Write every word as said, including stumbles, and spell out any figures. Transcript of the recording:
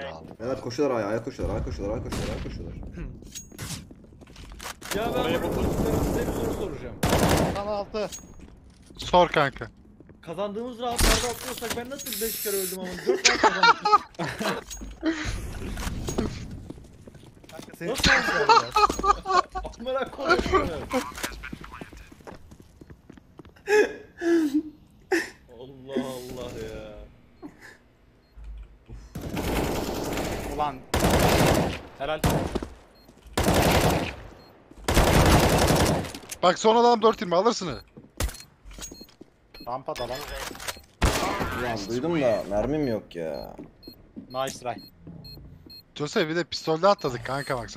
Allah. Evet koşuyorlar ayağa, ayağa koşuyorlar, ayağa koşuyorlar, ayağa koşuyorlar, ayağa koşuyorlar. Ya ben Oraya bu çocuklara size bir soru soracağım. Kan altı. Sor kanka. Kazandığımız roundlarda atlıyorsak ben nasıl beş kere öldüm ama dört round kazanmışım. Kanka senin Nasıl oldu ya? Merak koyuyorum. Allah Allah ya. ulan. Helal. Bak son adam dört yirmi alırsın. Rampada lan. Ulan duydum da mermim yok ya. Nice try. Jose bir de pistolde atladık kanka bak.